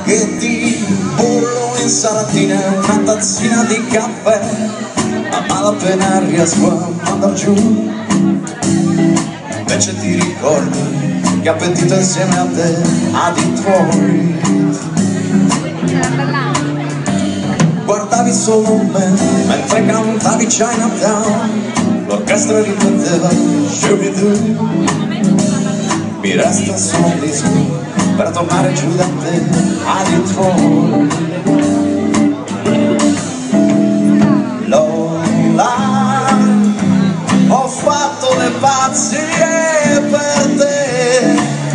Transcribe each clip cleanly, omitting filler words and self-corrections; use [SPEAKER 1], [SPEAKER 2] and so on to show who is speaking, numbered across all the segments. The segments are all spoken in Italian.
[SPEAKER 1] spaghetti, pollo, insalatina, una tazzina di caffè, a malapena riesco a mandar giù. Invece ti ricordi che appetito insieme a te a Detroit. Guardavi solo me mentre cantavi Chinatown, l'orchestra ripeteva Shoo-Be-Doo. Mi resta solo un disco per tornare giù da te a Detroit. Lola, ho fatto le pazzie per te.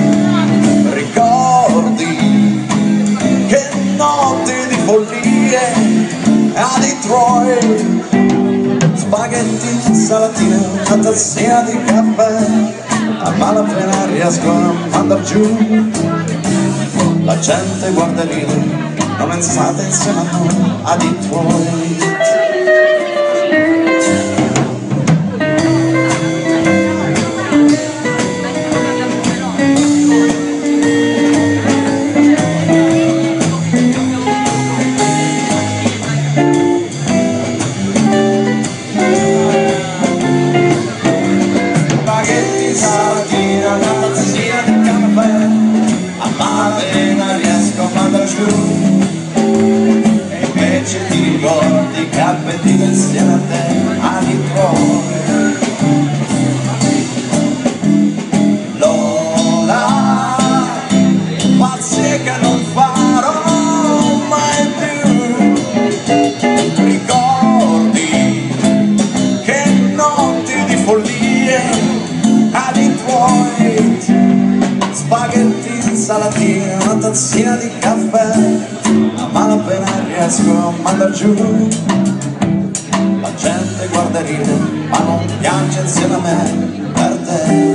[SPEAKER 1] Ricordi che notti di follie a Detroit. Spaghetti, insalatine, una tazzina di caffè, a malapena riesco a mandar giù. La gente guarda e ride, non pensate insieme a noi a Detroit. E invece ti ricordi che appetito insieme a te a Detroit. Lola, pazzie che non farò mai più. Ricordi che notti di follie a Detroit. Spaghetti, insalatina, una tazzina di caffè, a malapena riesco a mandar giù. La gente guarda e ride, ma non piange insieme a me per te.